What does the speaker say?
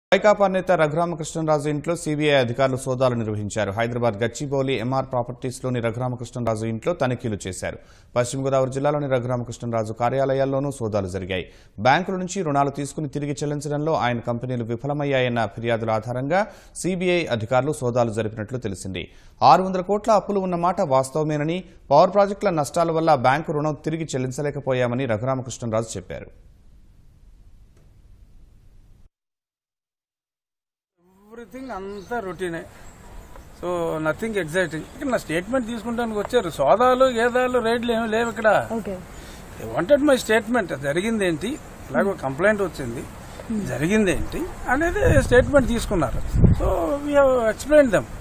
వైకాపా నేత రఘు రామ కృష్ణం రాజు ఇంట్లో CBI అధికారులు సోదాలు నిర్వహించారు. హైదరాబాద్ గచ్చిబౌలి MR ప్రాపర్టీస్లోని రఘు రామ కృష్ణం రాజు ఇంట్లో తనిఖీలు చేశారు. పశ్చిమ గోదావరి జిల్లాలోని రఘు రామ కృష్ణం రాజు కార్యాలయాల్లోనూ సోదాలు జరిగాయి. బ్యాంకుల నుంచి రుణాలు తీసుకుని తిరిగి చెల్లించడంలో ఆయన కంపెనీలు విఫలమయ్యాయన్న ఫిర్యాదుల ఆధారంగా CBI అధికారులు సోదాలు జరిపినట్లు తెలిసింది. 600 కోట్ల అప్పులు ఉన్నమాట వాస్తవమేనని, పవర్ ప్రాజెక్టుల నష్టాల వల్ల బ్యాంకు రుణం తిరిగి చెల్లించలేకపోయామని రఘు రామ కృష్ణం రాజు చెప్పారు. ఎవ్రీథింగ్ అంతా రొటీనే. So nothing exciting. ఇక్కడ నా స్టేట్మెంట్ తీసుకుంటానికి వచ్చారు. సోదాలు గేదాలు రైడ్లు ఏమి లేవు ఇక్కడ. Wanted my statement. జరిగింది ఏంటి, ఇలాగో కంప్లైంట్ వచ్చింది, జరిగింది ఏంటి అనేది స్టేట్మెంట్ తీసుకున్నారు. So we have explain them.